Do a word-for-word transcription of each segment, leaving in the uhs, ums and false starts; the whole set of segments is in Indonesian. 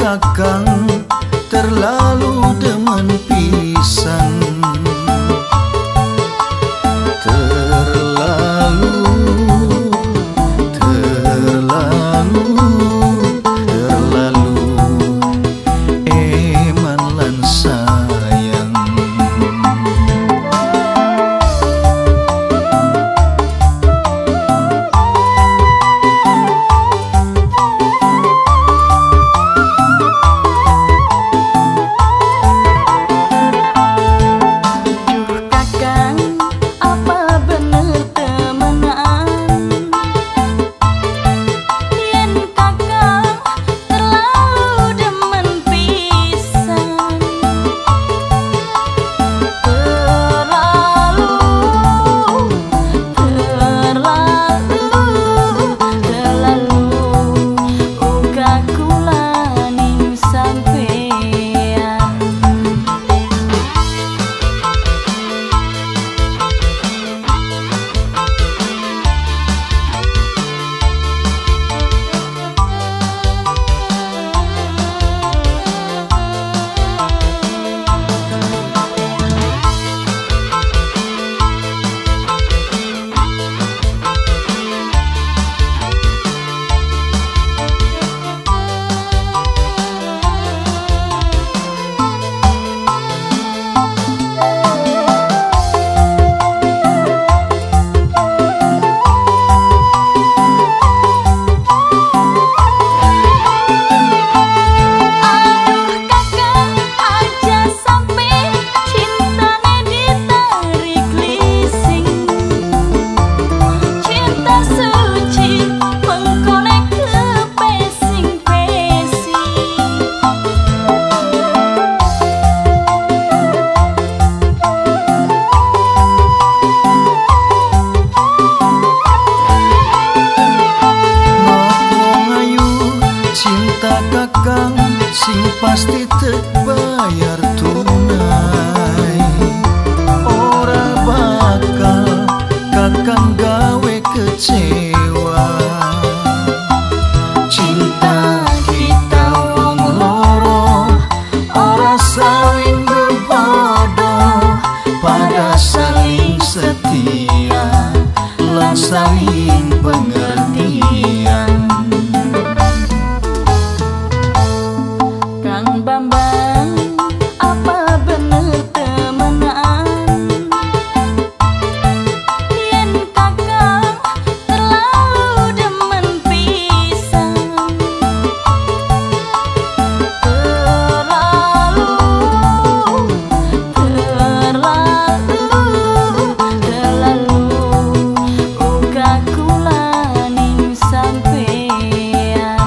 kakang terlalu demen pisan. Terlalu, terlalu, terlalu eman lan sayang. Kakang sing pasti terbayar tunai, ora bakal kakang gawe kecewa. Cinta kita wong loro ora saling berbodoh, pada saling setia lan saling pengertian. Bambang, apa bener temenan? Yen kakang terlalu demen pisan. Terlalu, terlalu, terlalu uga kula ning sampean.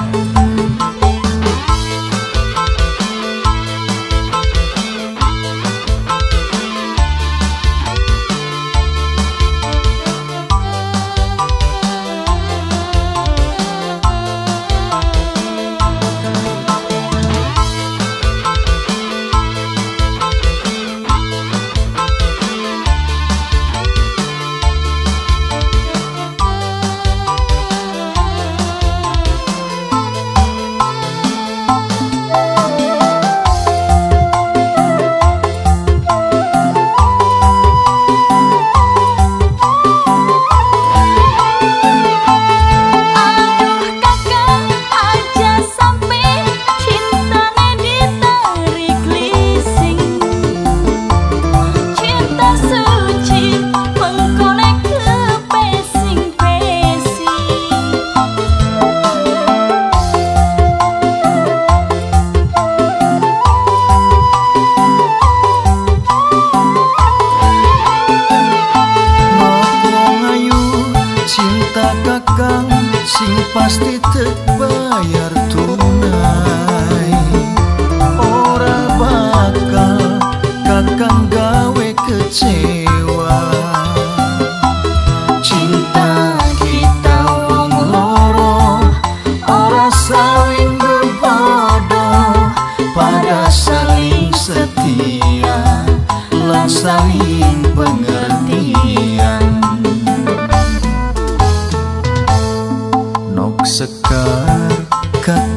Kakang sing pasti terbayar tunai, ora bakal kakang gawe kecewa. Cinta kita wong loro ora saling berbodoh, pada saling setia lan saling pengertian. Sekar